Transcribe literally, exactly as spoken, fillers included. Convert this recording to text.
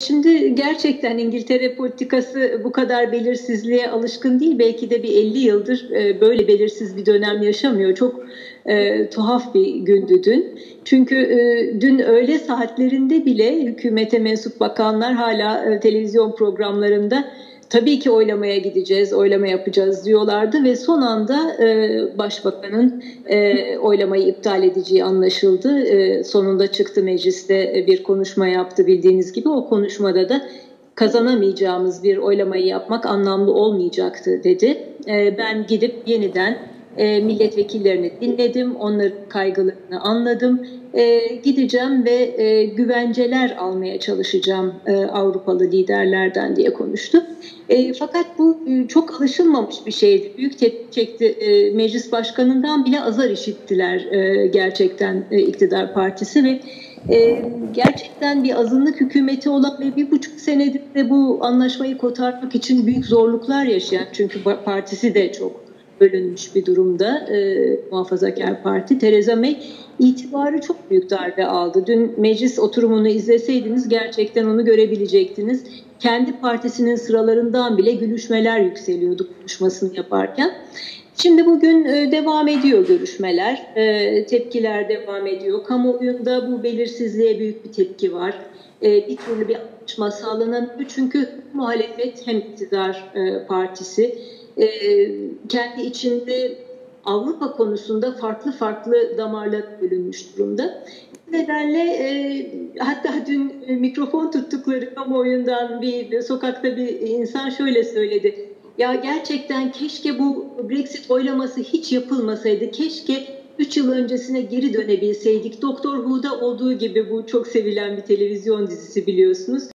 Şimdi gerçekten İngiltere politikası bu kadar belirsizliğe alışkın değil. Belki de bir elli yıldır e, böyle belirsiz bir dönem yaşamıyor. Çok e, tuhaf bir gündü dün. Çünkü e, dün öğle saatlerinde bile hükümete mensup bakanlar hala e, televizyon programlarında tabii ki oylamaya gideceğiz, oylama yapacağız diyorlardı ve son anda e, başbakanın e, oylamayı iptal edeceği anlaşıldı. E, sonunda çıktı mecliste bir konuşma yaptı bildiğiniz gibi. O konuşmada da kazanamayacağımız bir oylamayı yapmak anlamlı olmayacaktı dedi. E, ben gidip yeniden e, milletvekillerini dinledim, onların kaygılarını anladım. E, gideceğim ve e, güvenceler almaya çalışacağım e, Avrupalı liderlerden diye konuştu. E, fakat bu e, çok alışılmamış bir şeydi. Büyük tepki çekti. E, meclis başkanından bile azar işittiler e, gerçekten e, iktidar partisi ve e, gerçekten bir azınlık hükümeti olan ve bir buçuk senedir de bu anlaşmayı kotarmak için büyük zorluklar yaşayan, çünkü partisi de çok bölünmüş bir durumda, e, Muhafazakar Parti. Theresa May itibarı çok büyük darbe aldı. Dün meclis oturumunu izleseydiniz gerçekten onu görebilecektiniz. Kendi partisinin sıralarından bile gülüşmeler yükseliyordu konuşmasını yaparken. Şimdi bugün e, devam ediyor görüşmeler, e, tepkiler devam ediyor. Kamuoyunda bu belirsizliğe büyük bir tepki var. E, bir türlü bir anlaşma sağlanamıyor çünkü muhalefet hem iktidar e, partisi e, kendi içinde Avrupa konusunda farklı farklı damarlara bölünmüş durumda. Bu nedenle e, hatta dün e, mikrofon tuttukları kamuoyundan bir sokakta bir insan şöyle söyledi. Ya gerçekten keşke bu Brexit oylaması hiç yapılmasaydı. Keşke üç yıl öncesine geri dönebilseydik. Doktor Who'da olduğu gibi, bu çok sevilen bir televizyon dizisi biliyorsunuz.